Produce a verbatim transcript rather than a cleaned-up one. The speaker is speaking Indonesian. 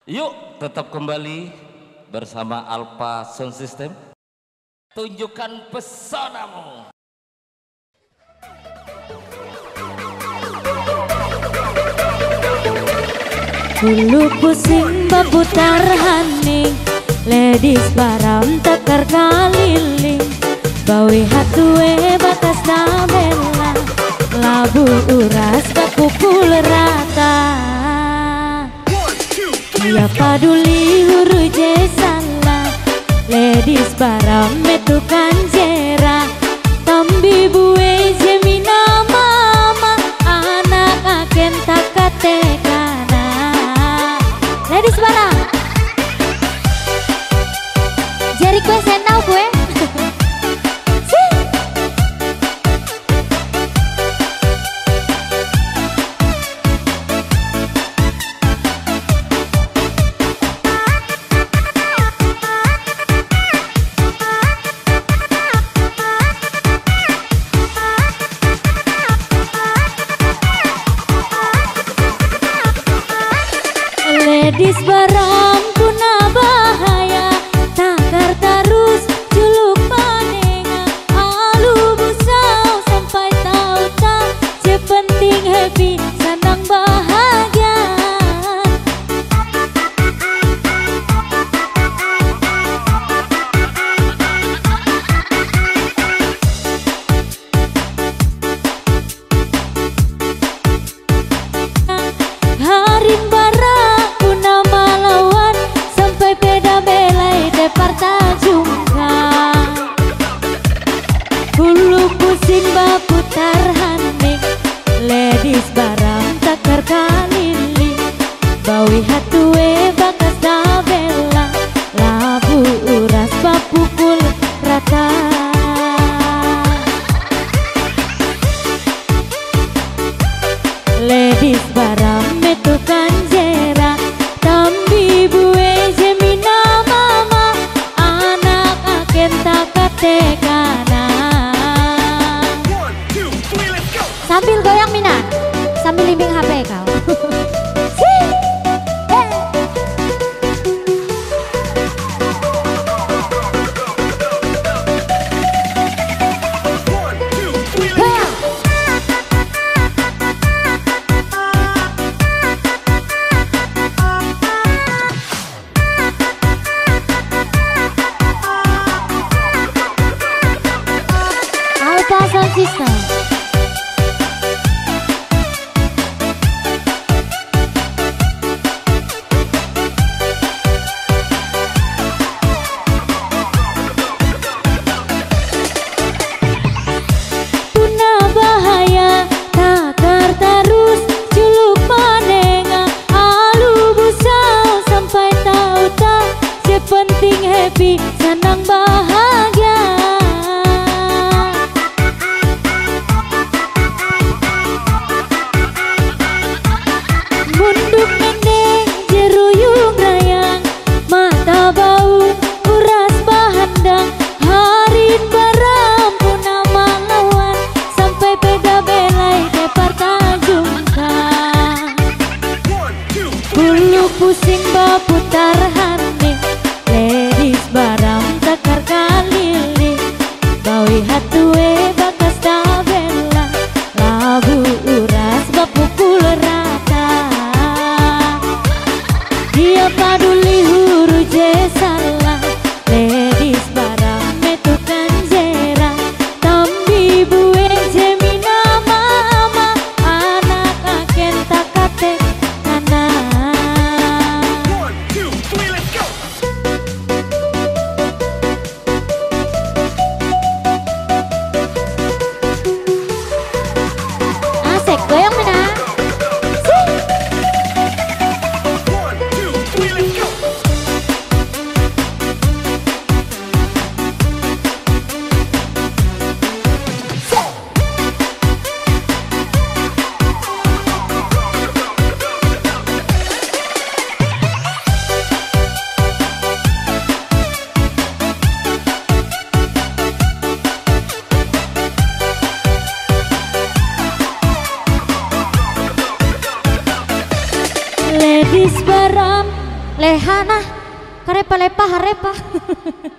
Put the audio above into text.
Yuk tetap kembali bersama Alpha Sound System. Tunjukkan pesonamu. Bulu pusing baputar haning, ladies baram tekar kaliling, bawi hatue batas nabela, labu uras bakukul rata. Ya paduli huru jesala, ladies baram metu kanjera, tambi buwe jemina mama, anak aken takatekana. Ladies baram, jari kue senau kue. Ladies baram kuna bahaya, takar tarus juluk panenga, alu busau sampai tahu tak, je penting happy senang bahagia. Harin baram bulu pusing baputar haning, ladies barang takar kaliling, bawi hatue bakas dabela, labu uras bapukul rata. Ladies barang metu kanjera, tambi buwe jemina mama, anak aken takatekana. Sambil goyang Mina, sambil limbing H P kau. Alpha Sound System. Happy, senang bahagia. Munduk nendeng jeruyung rayang, mata bau uras bahandang, harin baram puna malawan, sampai peda belai depar Tanjungkang. Bulu pusing baputar haning, ladies baram takar kaliling, bawi hatue bakas dabela, labu uras bapukul rata. Dia paduli huru jesala, ladies baram metu kanjera, tambi buwe jemina mama, anak aken takate kana. Asik, goyang Mina. Lehana, karepa lepa harepa.